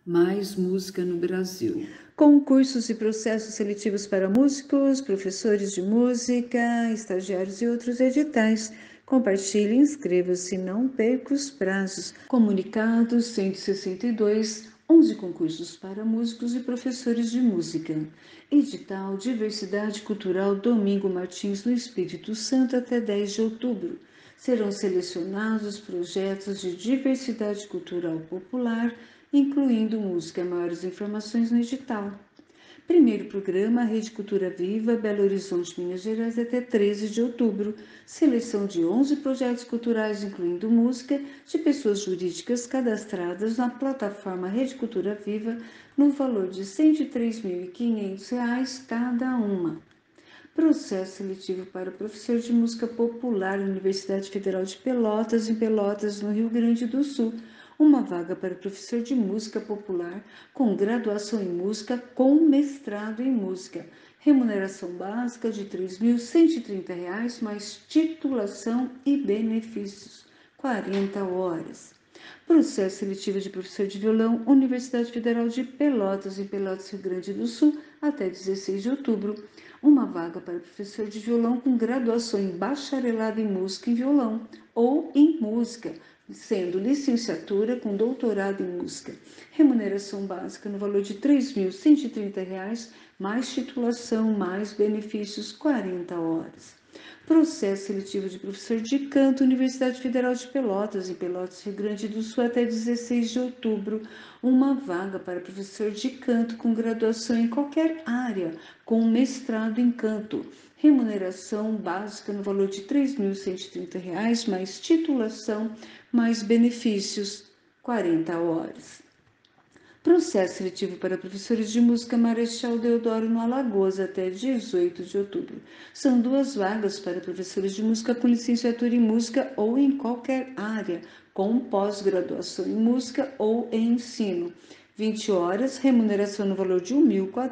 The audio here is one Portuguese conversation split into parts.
Mais música no Brasil. Concursos e processos seletivos para músicos, professores de música, estagiários e outros editais. Compartilhe, inscreva-se, não perca os prazos. Comunicado 162, 11 concursos para músicos e professores de música. Edital Diversidade Cultural Domingo Martins, no Espírito Santo, até 10 de outubro. Serão selecionados projetos de diversidade cultural popular, incluindo música. Maiores informações no edital. Primeiro programa, Rede Cultura Viva, Belo Horizonte, Minas Gerais, até 13 de outubro. Seleção de 11 projetos culturais, incluindo música, de pessoas jurídicas cadastradas na plataforma Rede Cultura Viva, no valor de R$ 103.500 cada uma. Processo seletivo para professor de música popular, Universidade Federal de Pelotas, em Pelotas, no Rio Grande do Sul. Uma vaga para professor de música popular com graduação em música com mestrado em música. Remuneração básica de R$ 3.130, mais titulação e benefícios. 40 horas. Processo seletivo de professor de violão, Universidade Federal de Pelotas, em Pelotas, Rio Grande do Sul, até 16 de outubro. Uma vaga para professor de violão com graduação em bacharelado em música e violão ou em música, sendo licenciatura com doutorado em música. Remuneração básica no valor de R$ 3.130, mais titulação, mais benefícios, 40 horas. Processo seletivo de professor de canto, Universidade Federal de Pelotas, em Pelotas, Rio Grande do Sul, até 16 de outubro. Uma vaga para professor de canto com graduação em qualquer área, com mestrado em canto. Remuneração básica no valor de R$ 3.130, mais titulação, mais benefícios, 40 horas. Processo seletivo para professores de música, Marechal Deodoro, no Alagoas, até 18 de outubro. São 2 vagas para professores de música com licenciatura em música ou em qualquer área, com pós-graduação em música ou em ensino. 20 horas, remuneração no valor de R$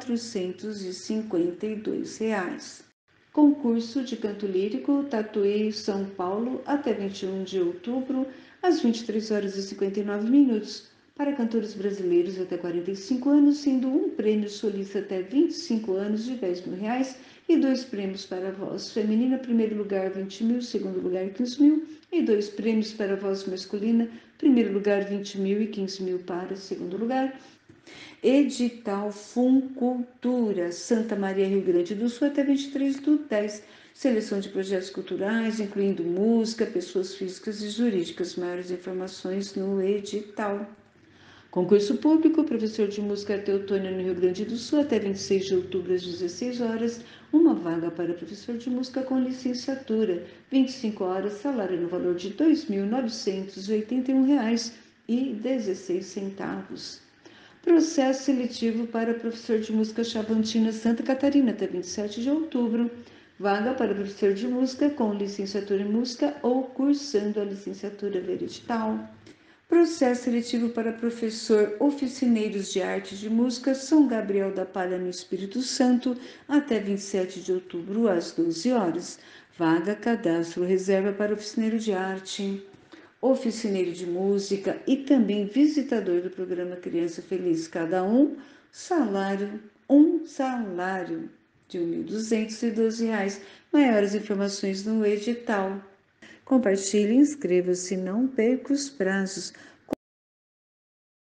1.452. Concurso de canto lírico, Tatuí, São Paulo, até 21 de outubro, às 23 horas e 59 minutos. Para cantores brasileiros até 45 anos, sendo um prêmio solista até 25 anos de R$ 10.000 e 2 prêmios para a voz feminina, primeiro lugar 20 mil, segundo lugar 15 mil, e 2 prêmios para a voz masculina, primeiro lugar 20 mil e 15 mil para segundo lugar. Edital Funcultura, Santa Maria, Rio Grande do Sul, até 23/10. Seleção de projetos culturais, incluindo música, pessoas físicas e jurídicas. Maiores informações no edital. Concurso público, professor de música Teutônia, no Rio Grande do Sul, até 26 de outubro, às 16 horas. Uma vaga para professor de música com licenciatura. 25 horas, salário no valor de R$ 2.981,16. Processo seletivo para professor de música Chavantina, Santa Catarina, até 27 de outubro. Vaga para professor de música com licenciatura em música ou cursando a licenciatura edital. Processo seletivo para professor oficineiros de arte de música, São Gabriel da Palha, no Espírito Santo, até 27 de outubro, às 12 horas. Vaga, cadastro, reserva para oficineiro de arte, oficineiro de música e também visitador do programa Criança Feliz. Cada um salário de R$ 1.212. Maiores informações no edital. Compartilhe, inscreva-se, não perca os prazos.